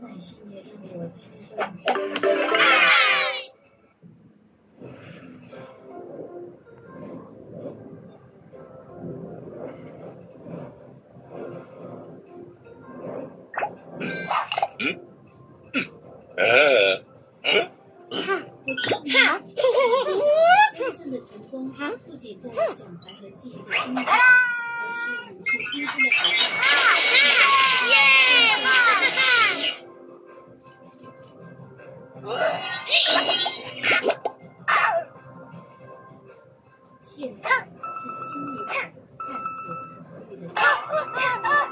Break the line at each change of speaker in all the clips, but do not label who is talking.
耐心也让我在那段真正的成功不仅在奖牌和记忆的精彩，而是无数精心的投现在是心里的探索和疗愈的时候。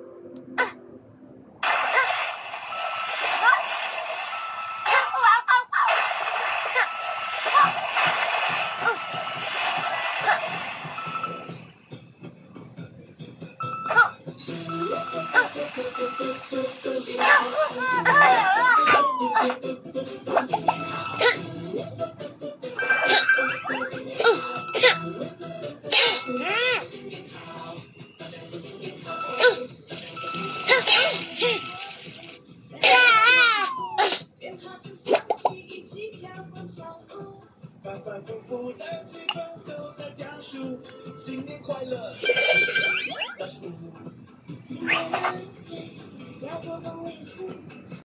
反反复复的气氛都在讲述新年快乐，倒数新年的起，要多风里数。